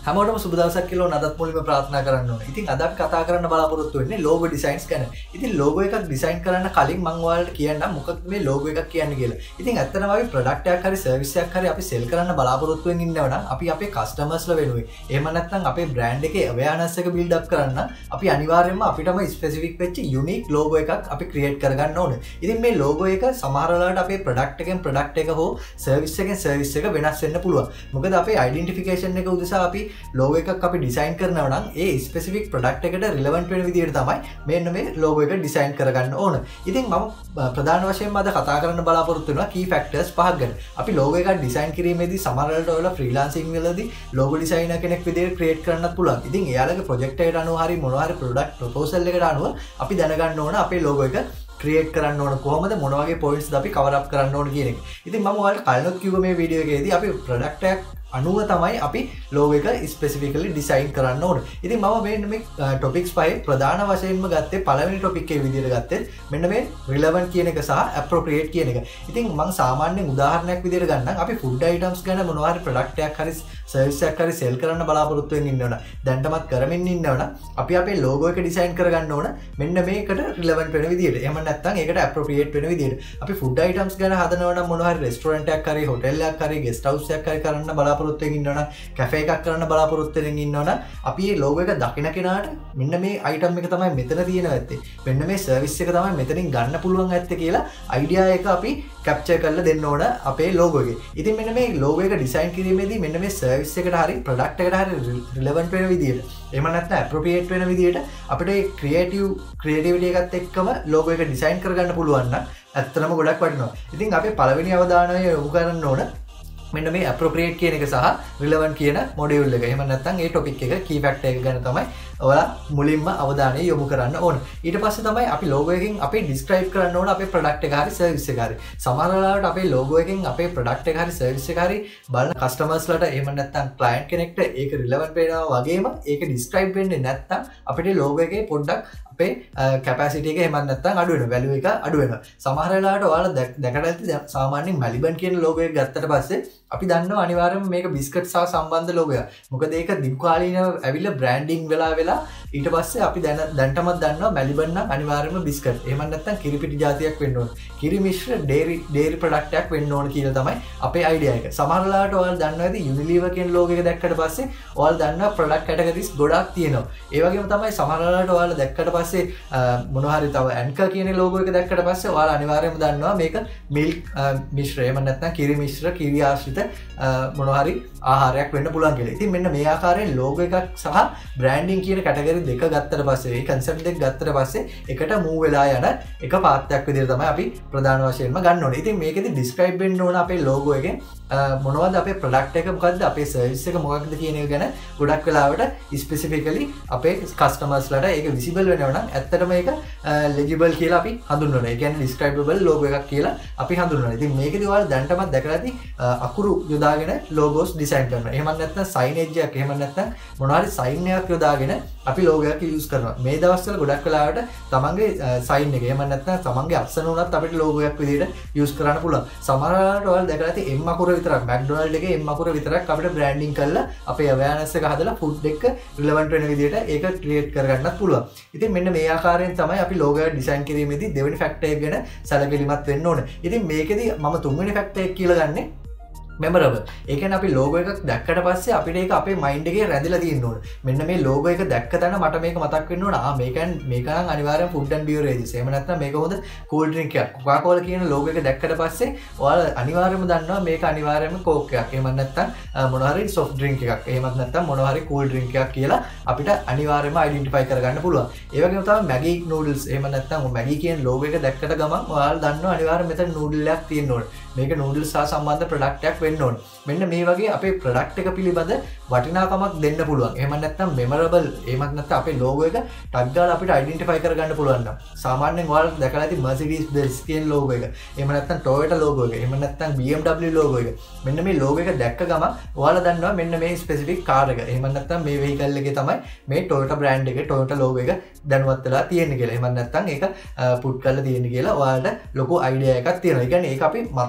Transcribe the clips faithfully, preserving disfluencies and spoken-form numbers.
හැමෝටම සුබ දවසක් කියලා නදත් මුලින්ම ප්‍රාර්ථනා කරන්න ඕනේ. ඉතින් අද අපි කතා කරන්න බලාපොරොත්තු වෙන්නේ logo designs ගැන. ඉතින් logo එකක් design කරන්න කලින් මම ඔයාලට කියන්නම් මොකක්ද මේ logo එකක් කියන්නේ කියලා. ඉතින් ඇත්තටම අපි product එකක් හරි service එකක් හරි අපි sell කරන්න බලාපොරොත්තු වෙමින් ඉන්නව නම් අපි අපේ customers ලා වෙනුවෙන් එහෙම නැත්නම් අපේ brand එකේ awareness එක build up කරන්න අපි අනිවාර්යයෙන්ම අපිටම specific වෙච්ච unique logo එකක් අපි create කරගන්න ඕනේ. ඉතින් මේ logo එක සමහර වෙලාවට අපේ product එකෙන් product එක හෝ service එකෙන් service එක වෙනස් වෙන්න පුළුවන්. මොකද අපේ identification එක උදෙසා අපි logo එකක් අපි design කරනවා නම් ඒ specific product එකට relevant වෙන විදිහට තමයි මෙන්න මේ logo එක design කරගන්න ඕන. ඉතින් මම ප්‍රධාන වශයෙන්ම අද කතා කරන්න බලාපොරොත්තු වෙනවා key factors පහක් ගැන. අපි logo එකක් design කිරීමේදී සමහර වෙලාවට ඔයාලා freelancing වලදී logo designer කෙනෙක් විදිහට create කරන්නත් පුළුවන්. ඉතින් එයාලගේ project එකට අනුව හරි මොනවා හරි product proposal එකට අනුව අපි දැනගන්න ඕන අපේ logo එක create කරන්න ඕන කොහොමද මොන වගේ points ද අපි cover up කරන්න ඕන කියන එක. ඉතින් මම ඔයාලට කලිනුත් කිව්ව මේ වීඩියෝ එකේදී අපි product එකක් අනුව තමයි අපි logo එක specifically design කරන්න ඕන. ඉතින් මම මේ මේ topics පහේ ප්‍රධාන වශයෙන්ම ගත්තේ පළවෙනි topic එකේ විදිහට ගත්තේ මෙන්න මේ relevant කියන එක සහ appropriate කියන එක. ඉතින් මම සාමාන්‍යයෙන් උදාහරණයක් විදිහට ගන්නම්. අපි food items ගැන මොනවා හරි product එකක් හරි service එකක් හරි sell කරන්න බලාපොරොත්තු වෙමින් ඉන්නවනම් දැන්ටමත් කරමින් ඉන්නවනම් අපි අපේ logo එක design කරගන්න ඕන මෙන්න මේකට relevant වෙන විදිහට. එහෙම නැත්නම් ඒකට appropriate වෙන විදිහට. අපි food items ගැන හදනවා නම් මොනවා හරි restaurant එකක් හරි hotel එකක් හරි guest house එකක් හරි කරන්න බලාපොරොත්තු බලාපොරොත්තු වෙමින් ඉන්නවනම් කැෆේ එකක් කරන්න බලාපොරොත්තු වෙමින් ඉන්නවනම් අපි මේ logo එක දකින කෙනාට මෙන්න මේ item එක තමයි මෙතන තියෙනවා ඇත්තේ. මෙන්න මේ service එක තමයි මෙතනින් ගන්න පුළුවන් ඇත්තේ කියලා idea එක අපි capture කරලා දෙන්න ඕන අපේ logo එකේ. ඉතින් මෙන්න මේ logo එක design කිරීමේදී මෙන්න මේ service එකට හරි product එකට හරි relevant වෙන විදිහට එහෙම නැත්නම් appropriate වෙන විදිහට අපිට මේ creative creativity එකත් එක්කම logo එක design කරගන්න පුළුවන් නම් ඇත්තටම ගොඩක් වටිනවා. ඉතින් අපි පළවෙනි අවධානය යොමු කරන්න ඕන මෙන්න මේ appropriate කියන එක සහ relevant කියන module එක. එහෙම නැත්නම් ඒ topic එක key factor එක ගැන තමයි ඔයාලා මුලින්ම අවධානය යොමු කරන්න ඕන. ඊට පස්සේ තමයි අපි logo එකකින් අපි describe කරන්න ඕන අපේ product එක හරි service එක හරි. සමහර වෙලාවට අපේ logo එකකින් අපේ product එක හරි service එක හරි බලන customers ලට එහෙම නැත්නම් client කෙනෙක්ට ඒක relevant වෙනවා වගේම ඒක describe වෙන්නේ නැත්නම් අපිට logo එකේ පොඩ්ඩක් අපේ capacity එක එහෙම නැත්නම් අඩු වෙනවා, value එක අඩු වෙනවා. සමහර වෙලාවට ඔයාලා දැකලා ඇති සාමාන්‍යයෙන් Maliban කියන logo එක ගත්තට පස්සේ අපි දන්නවා අනිවාර්යයෙන්ම මේක බිස්කට් සහ සම්බන්ධ logo එකක්. මොකද ඒක දීර්ඝ කාලීනව ඇවිල්ලා branding වෙලා වෙලා ඊට පස්සේ අපි දැන දැන්ටමත් දන්නවා Maliban නම් අනිවාර්යයෙන්ම බිස්කට්. එහෙම නැත්නම් කිරිපිටි જાතියක් වෙන්න ඕන. කිරි මිශ්‍ර dairy dairy product එකක් වෙන්න ඕන කියලා තමයි අපේ idea එක. සමහර වෙලාවට ඔයාලා දන්නවා ඇති Unilever කියන logo එක දැක්කට පස්සේ ඔයාලා දන්නවා product categories ගොඩක් තියෙනවා. ඒ වගේම තමයි සමහර වෙලාවට ඔයාලා දැක්කට පස්සේ මොනවා හරි තව Anchor කියන logo එක දැක්කට පස්සේ ඔයාලා අනිවාර්යයෙන්ම දන්නවා මේක milk මිශ්‍ර එහෙම නැත්නම් කිරි මිශ්‍ර කිරි ආශ්‍රිත මොනවා හරි ආහාරයක් වෙන්න පුළුවන් කියලා. ඉතින් මෙන්න මේ ආකාරයෙන් logo එකක් සහ branding කියන category දෙක ගත්තට පස්සේ මේ concept දෙක ගත්තට පස්සේ එකට move වෙලා යන එක පාත්‍යක් විදිහට තමයි අපි ප්‍රධාන වශයෙන්ම ගන්න ඕනේ. ඉතින් මේකෙදි describe වෙන්න ඕන අපේ logo එකෙන් මොනවද අපේ product එක මොකද්ද අපේ service එක මොකක්ද කියන එක ගැන ගොඩක් වෙලාවට specifically අපේ customers ලට ඒක visible වෙනවා නම් ඇත්තටම ඒක legible කියලා අපි හඳුන්වනවා. ඒ කියන්නේ describable logo එකක් කියලා අපි හඳුන්වනවා. ඉතින් මේකෙදි ඔයාලා දැනටමත් දැකලා ඇති අකුරු යොදාගෙන logos design කරනවා. එහෙම නැත්නම් signage එකක් එහෙම නැත්නම් මොනවා හරි sign එකක් යොදාගෙන අපි logo එකක් use කරනවා. මේ දවස්වල ගොඩක් වෙලාවට තමන්ගේ sign එක එහෙම නැත්නම් තමන්ගේ අක්ෂර උනත් අපිට logo එකක් විදිහට use කරන්න පුළුවන්. සමහර වෙලාවට ඔයාලා දැකලා ඇති M අකුර විතරක් McDonald එකේ M අකුර විතරක් අපිට branding කරලා අපේ awareness එක හදලා food එක relevant වෙන විදිහට ඒක create කරගන්නත් පුළුවන්. ඉතින් මෙන්න මේ ආකාරයෙන් තමයි අපි logo එක design කිරීමේදී දෙවෙනි factor එක ගැන සැලකිලිමත් වෙන්න ඕනේ. ඉතින් මේකෙදි මම තුන්වෙනි factor එක කියලා ගන්නේ memorable. ඒ කියන්නේ අපි logo එකක් දැක්කට පස්සේ අපිට ඒක අපේ mind එකේ රැඳිලා තියෙන්න ඕන. මෙන්න මේ logo එක දැක්ක තැන මට මේක මතක් වෙන්න ඕන. ආ මේක මේක නම් අනිවාර්යෙන් food and beverages. එහෙම නැත්නම් මේක හොඳ cool drink එකක්. Coca-Cola කියන logo එක දැක්කට පස්සේ ඔයාලා අනිවාර්යයෙන්ම දන්නවා මේක අනිවාර්යයෙන්ම coke එකක්. එහෙම නැත්නම් මොනවා හරි soft drink එකක්. එහෙමත් නැත්නම් මොනවා හරි cool drink එකක් කියලා අපිට අනිවාර්යයෙන්ම identify කරගන්න පුළුවන්. ඒ වගේම තමයි Maggi noodles. එහෙම නැත්නම් Maggi කියන logo එක දැක්කට ගමන් ඔයාලා දන්නවා අනිවාර්යයෙන් මෙතන noodle එකක් තියෙන්න ඕන. මේක noodles සහ සම්බන්ධ product එකක් වෙන්න ඕන. මෙන්න මේ වගේ අපේ product එක පිළිබඳ වටිනාකමක් දෙන්න පුළුවන්. එහෙම නැත්නම් memorable එහෙමත් නැත්නම් අපේ logo එක ටග් ගාලා අපිට identify කරගන්න පුළුවන් නම් සාමාන්‍යයෙන් ඔයාලා දැකලා ඇති Mercedes Benz කියන logo එක. එහෙම නැත්නම් Toyota logo එක. එහෙම නැත්නම් B M W logo එක. මෙන්න මේ logo එක දැක්ක ගමන් ඔයාලා දන්නවා මෙන්න මේ specific car එක. එහෙම නැත්නම් මේ vehicle එකේ තමයි මේ Toyota brand එකේ Toyota logo එක දැනුවත් වෙලා තියෙන්නේ කියලා. එහෙම නැත්නම් ඒක put කරලා තියෙන්නේ කියලා ඔයාලට ලොකු idea එකක් තියෙනවා. ඒ කියන්නේ ඒක අපි මතක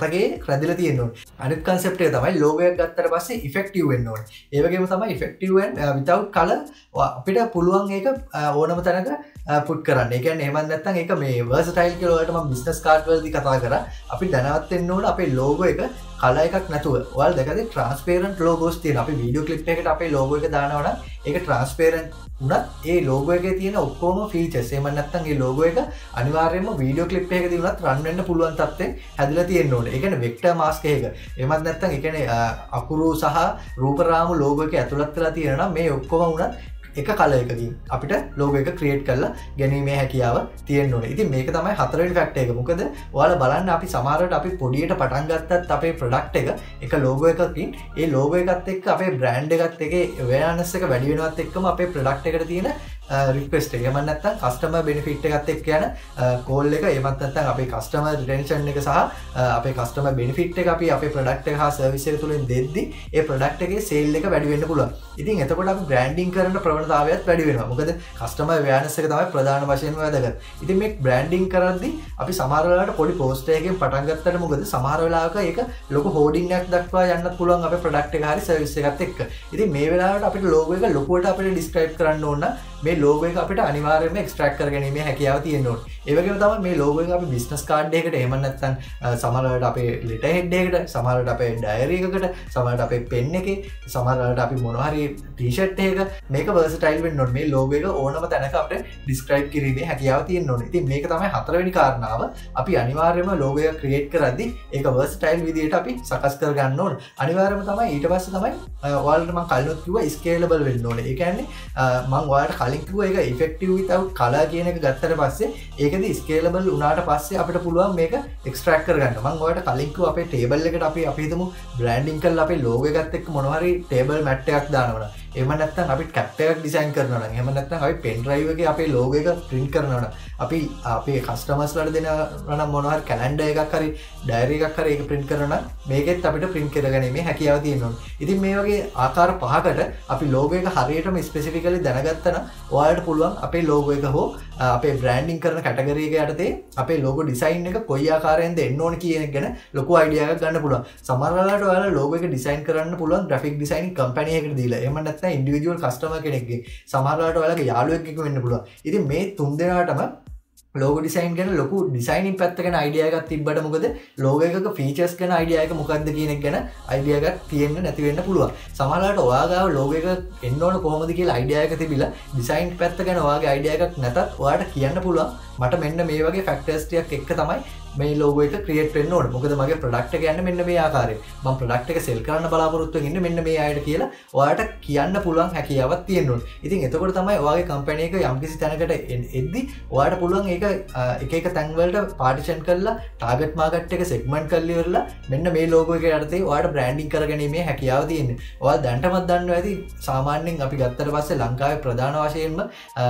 මතකේ රැඳිලා තියෙන්න ඕනේ. අනිත් concept එක තමයි logo එකක් ගත්තට පස්සේ effective වෙන්න ඕනේ. ඒ වගේම තමයි effective and uh, without color අපිට පුළුවන් ඒක ඕනම තැනක පුට් කරන්න. ඒ කියන්නේ එහෙම නැත්නම් ඒක මේ versatile කියලා වලට මම business card වලදී කතා කරා. අපි දැනවත් වෙන්න ඕන අපේ logo එක කලර් එකක් නැතුව. ඔයාලා දැකලා transparent logos තියෙනවා. අපි video clip එකකට අපේ logo එක දානවා නම් ඒක transparent උනත් ඒ logo එකේ තියෙන ඔක්කොම features එහෙම නැත්නම් ඒ logo එක අනිවාර්යයෙන්ම video clip එකකදී උනත් run වෙන්න පුළුවන් තත්ත්වෙන් හැදලා තියෙන්න ඕනේ. ඒ කියන්නේ vector mask එකක. එහෙමත් නැත්නම් ඒ කියන්නේ අකුරු සහ රූප රාමු logo එකේ ඇතුළත් වෙලා තියෙනවා නම් මේ ඔක්කොම උනත් එක කලයකකින් අපිට ලෝගෝ එක ක්‍රියේට් කරලා ගැනීමේ හැකියාව තියෙන්න ඕනේ. ඉතින් මේක තමයි හතරවෙනි ෆැක්ටර් එක. මොකද ඔයාලා බලන්න අපි සමහරවිට අපි පොඩියට පටන් ගත්තත් අපේ ප්‍රොඩක්ට් එක එක ලෝගෝ එකකින් ඒ ලෝගෝ එකත් එක්ක අපේ බ්‍රෑන්ඩ් එකත් එක්ක අවේර්නස් එක වැඩි වෙනවත් එක්කම අපේ ප්‍රොඩක්ට් එකට තියෙන රික්වෙස්ට් එක. එහෙම නැත්නම් කස්ටමර් බෙනිෆිට් එකත් එක්ක යන කෝල් එක, එහෙමත් නැත්නම් අපේ කස්ටමර් රිටෙන්ෂන් එක සහ අපේ කස්ටමර් බෙනිෆිට් එක අපි අපේ ප්‍රොඩක්ට් එක හා සර්විස් එක තුලින් දෙද්දි ඒ ප්‍රොඩක්ට් එකේ සේල් එක වැඩි වෙන්න පුළුවන්. ඉතින් එතකොට අපි බ්‍රෑන්ඩින් කරන ප්‍රවණතාවයත් වැඩි වෙනවා. මොකද කස්ටමර් අවේර්නස් එක තමයි ප්‍රධාන වශයෙන්ම වැදගත්. ඉතින් මේ බ්‍රෑන්ඩින් කරද්දී අපි සමහර වෙලාවට පොඩි පෝස්ටර් එකකින් පටන් ගත්තට මොකද සමහර වෙලාවක ඒක ලොකු හෝඩින් එකක් දක්වා යන්නත් පුළුවන් අපේ ප්‍රොඩක්ට් එක හරි සර්විස් එකත් එක්ක. ඉතින් මේ වෙලාවට අපිට ලෝගෝ එක ලොකුවට අපිට ඩිස්ක්‍රයිබ් කරන්න ඕන නම් මේ ලෝගෝ එක අපිට අනිවාර්යයෙන්ම එක්ස්ට්‍රැක්ට් කරගැනීමේ හැකියාව තියෙන්න ඕනේ. ඒ වගේම තමයි මේ ලෝගෝ එක අපි බිස්නස් කාඩ් එකකට එහෙම නැත්නම් සමහර වෙලාවට අපේ ලෙටර් හෙඩ් එකකට, සමහර වෙලාවට අපේ ඩයරි එකකට, සමහර වෙලාවට අපේ පෙන් එකේ, සමහර වෙලාවට අපි මොනවා හරි ටී-ෂර්ට් එකක මේක versatile වෙන්න ඕනේ. මේ ලෝගෝ එක ඕනම තැනක අපිට ඩිස්ක්‍රයිබ් කිරීමේ හැකියාව තියෙන්න ඕනේ. ඉතින් මේක තමයි හතරවෙනි කාරණාව. අපි අනිවාර්යයෙන්ම ලෝගෝ එක ක්‍රියේට් කරද්දී ඒක versatile විදිහට අපි සකස් කර ගන්න ඕනේ. අනිවාර්යයෙන්ම තමයි ඊට පස්සේ තමයි ඔයාලට මම කලිනුත් කිව්වා scalable වෙන්න ඕනේ. ඒ කියන්නේ මම ඔයාලට කලින් කිව්වා ඒක effective without color කියන එක ගත්තට පස්සේ ඒකදී scalable වුණාට පස්සේ අපිට පුළුවන් මේක extract කරගන්න. මම ඔයාලට කලින් කිව්වා අපේ table එකට අපි අපි හිතමු branding කරලා අපේ logo එකත් එක්ක මොනවා හරි table mat එකක් දානවා නම්, එහෙම නැත්නම් අපි cap එකක් design කරනවා නම්, එහෙම නැත්නම් අපි pen drive එකේ අපේ logo එක print කරනවා නම්, අපි අපේ customers වලට දෙනවා නම් මොනවා හරි calendar එකක් හරි diary එකක් හරි ඒක print කරනවා නම් මේකෙත් අපිට print කරගැනීමේ හැකියාව තියෙනවා. ඉතින් මේ වගේ ආකාර පහකට අපි logo එක හරියටම specifically දැනගත්තා නම් ඔයාලට පුළුවන් අපේ logo එක හෝ අපේ branding කරන category එක යටතේ අපේ logo design එක කොයි ආකාරයෙන්ද එන්න ඕන කියන එක ගැන ලොකු idea එකක් ගන්න පුළුවන්. සමහර වෙලාවට ඔයාලා logo එක design කරන්න පුළුවන් graphic designing company එකකට දීලා. එහෙම නැත්නම් individual customer කෙනෙක්ගේ. සමහර වෙලාවට ඔයාලගේ යාළුවෙක් එක්ක වෙන්න පුළුවන්. ඉතින් මේ තුන් දෙනාටම ලෝගෝ ඩිසයින් ගැන ලොකු ඩිසයිනින් පැත්ත ගැන අයිඩියා එකක් තිබ්බට මොකද ලෝගෝ එකක ෆීචර්ස් ගැන අයිඩියා එක මොකක්ද කියන එක ගැන අයිඩියා එකක් තියෙන්න නැති වෙන්න පුළුවන්. සමහරවිට ඔයා ගාව ලෝගෝ එක එන්න ඕන කොහොමද කියලා අයිඩියා එක තිබිලා ඩිසයින් පැත්ත ගැන ඔයාගේ අයිඩියා එකක් නැතත් ඔයාට කියන්න පුළුවන් මට මෙන්න මේ වගේ ෆැක්ටර්ස් ටිකක් එක්ක තමයි මේ ලෝගෝ එක ක්‍රියේට් වෙන්න ඕනේ. මොකද මගේ ප්‍රොඩක්ට් එක යන්නේ මෙන්න මේ ආකාරයෙන්. මම ප්‍රොඩක්ට් එක සෙල් කරන්න බලාපොරොත්තු වෙන්නේ ඉන්නේ මෙන්න මේ අයට කියලා ඔයාට කියන්න පුළුවන් හැකියාවක් තියෙන්න ඕනේ. ඉතින් එතකොට තමයි ඔයාගේ කම්පැනි එක යම්කිසි තැනකට එද්දි ඔයාට පුළුවන් ඒක එක එක තැන් වලට පාර්ටිෂන් කරලා ටාගට් මාකට් එක සෙග්මන්ට් කරලා ඉවරලා මෙන්න මේ ලෝගෝ එක යටතේ ඔයාට බ්‍රෑන්ඩින් කරගැනීමේ හැකියාව තියෙන්නේ. ඔයාලා දැනටමත් දන්නවා ඇති සාමාන්‍යයෙන් අපි ගත්තට පස්සේ ලංකාවේ ප්‍රධාන වශයෙන්ම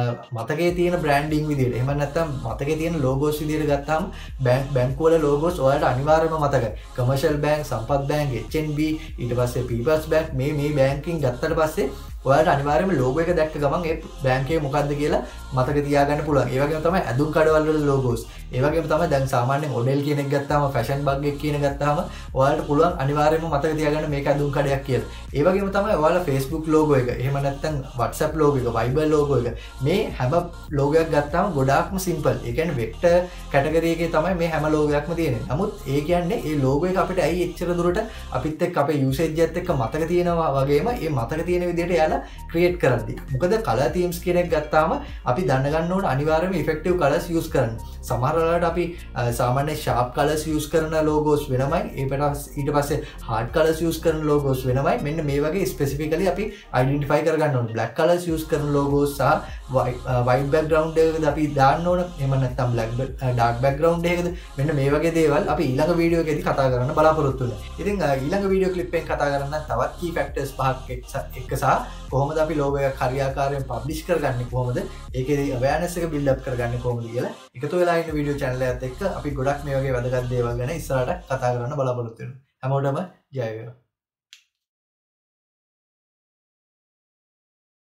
මතකයේ තියෙන බ්‍රෑන්ඩින් විදියට. එහෙම නැත්නම් මතකයේ තියෙන ලෝගෝස් විදියට ගත්තාම බැංක් බැංකුවල ලෝගෝස් ඔයාලට අනිවාර්යයෙන්ම මතකයි. Commercial bank, Sampath bank, H N B, ඊට පස්සේ පීපල්ස් බැංක් මේ මේ බැංකින් ගත්තට පස්සේ ඔයාලට අනිවාර්යයෙන්ම ලෝගෝ එක දැක්ක ගමන් ඒ බැංකුවේ මොකද්ද කියලා මතක තියාගන්න පුළුවන්. ඒ වගේම තමයි ඇඳුම් කඩවල වල ලෝගෝස්. ඒ වගේම තමයි දැන් සාමාන්‍යයෙන් ඔඩෙල් කියන එක ගත්තාම ෆැෂන් බග් එක කියන ගත්තාම ඔයාලට පුළුවන් අනිවාර්යයෙන්ම මතක තියාගන්න මේක ඇඳුම් කඩයක් කියලා. ඒ වගේම තමයි ඔයාලා Facebook ලෝගෝ එක, එහෙම නැත්නම් WhatsApp ලෝගෝ එක, Viber ලෝගෝ එක මේ හැම ලෝගෝ එකක් ගත්තාම ගොඩාක්ම සිම්පල්. ඒ කියන්නේ වෙක්ටර් කැටගරි එකේ තමයි මේ හැම ලෝගෝ එකක්ම තියෙන්නේ. නමුත් ඒ කියන්නේ මේ ලෝගෝ එක අපිට ඇයි එච්චර දුරට අපිත් එක්ක අපේ යූසේජ් එකත් එක්ක මතක තියෙනවා වගේම මේ මතක තියෙන විදිහට ක්‍රියේට් කරද්දී. මොකද කලර් තීම්ස් කියන එක ගත්තාම අපි දැන ගන්න ඕන අනිවාර්යයෙන්ම ඉෆෙක්ටිව් කලර්ස් යූස් කරන්න. සමහර වෙලාවට අපි සාමාන්‍ය ෂාප් කලර්ස් යූස් කරන ලෝගෝස් වෙනමයි. ඊට පස්සේ හાર્ඩ් කලර්ස් යූස් කරන ලෝගෝස් වෙනමයි. මෙන්න මේ වගේ ස්පෙસિෆිකලි අපි අයිඩෙන්ටිෆයි කරගන්න ඕන. බ්ලැක් කලර්ස් යූස් කරන ලෝගෝස් සහ වයිට් බෑග්ග්‍රවුන්ඩ් එකකද අපි දාන්න ඕන. එහෙම නැත්නම් බ්ලැක් ඩාර්ක් බෑග්ග්‍රවුන්ඩ් එකකද මෙන්න මේ වගේ දේවල් අපි ඊළඟ වීඩියෝ එකේදී කතා කරන්න බලාපොරොත්තු වෙනවා. ඉතින් ඊළඟ වීඩියෝ ක්ලිප් එකෙන් කතා කරන්න තවත් key factors පහක් එක්ක සහ කොහොමද අපි ලෝගෝ එකක් හරියාකාරයෙන් පබ්ලිෂ් කරගන්නේ කොහොමද ඒකේ අවයර්නස් එක බිල්ඩ් අප් කරගන්නේ කොහොමද කියලා එකතු වෙලා ඉන්න වීඩියෝ channel එකත් එක්ක අපි ගොඩක් මේ වගේ වැදගත් දේවල් ගැන ඉස්සරහට කතා කරන්න බලාපොරොත්තු වෙනවා. හැමෝටම ජය වේවා.